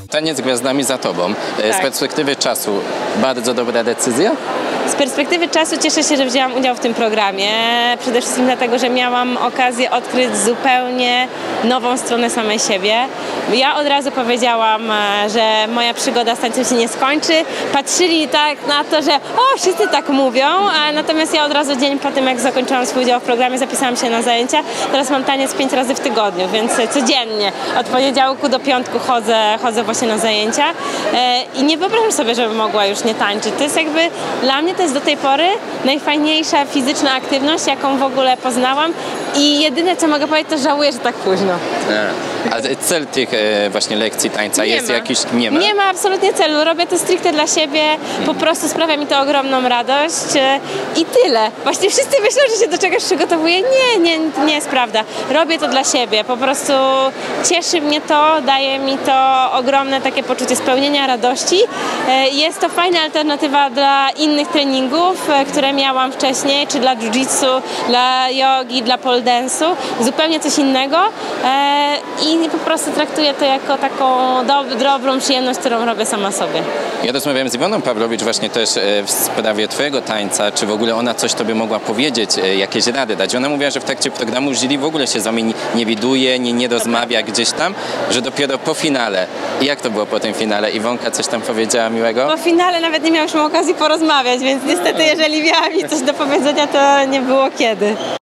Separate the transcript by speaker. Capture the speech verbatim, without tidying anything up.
Speaker 1: Taniec z gwiazdami za tobą. Z
Speaker 2: Tak.
Speaker 1: perspektywy czasu bardzo dobra decyzja?
Speaker 2: Z perspektywy czasu cieszę się, że wzięłam udział w tym programie. Przede wszystkim dlatego, że miałam okazję odkryć zupełnie nową stronę samej siebie. Ja od razu powiedziałam, że moja przygoda z tańcem się nie skończy. Patrzyli tak na to, że o, wszyscy tak mówią, a natomiast ja od razu dzień po tym, jak zakończyłam swój udział w programie, zapisałam się na zajęcia. Teraz mam taniec pięć razy w tygodniu, więc codziennie od poniedziałku do piątku chodzę, chodzę właśnie na zajęcia i nie wyobrażam sobie, żebym mogła już nie tańczyć. To jest jakby, dla mnie to jest do tej pory najfajniejsza fizyczna aktywność, jaką w ogóle poznałam i jedyne, co mogę powiedzieć, to żałuję, że tak późno.
Speaker 1: A, a cel tych e, właśnie lekcji tańca
Speaker 2: Nie
Speaker 1: jest
Speaker 2: ma.
Speaker 1: jakiś? Nie ma?
Speaker 2: Nie ma absolutnie celu. Robię to stricte dla siebie. Po prostu sprawia mi to ogromną radość e, i tyle. Właśnie wszyscy myślą, że się do czegoś przygotowuję. Nie, nie, nie jest prawda. Robię to dla siebie. Po prostu cieszy mnie to, daje mi to ogromne takie poczucie spełnienia, radości. E, jest to fajna alternatywa dla innych treningów, e, które miałam wcześniej, czy dla jiu-jitsu, dla jogi, dla pole dance'u. Zupełnie coś innego. E, I po prostu traktuję to jako taką do, dobrą przyjemność, którą robię sama sobie.
Speaker 1: Ja rozmawiałem z Iwoną Pawłowicz właśnie też e, w sprawie twojego tańca, czy w ogóle ona coś tobie mogła powiedzieć, e, jakieś rady dać. Ona mówiła, że w trakcie programu jury w ogóle się z wami nie widuje, nie, nie rozmawia gdzieś tam, że dopiero po finale. I jak to było po tym finale? Iwonka coś tam powiedziała miłego?
Speaker 2: Po finale nawet nie miałyśmy okazji porozmawiać, więc niestety jeżeli miała mi coś do powiedzenia, to nie było kiedy.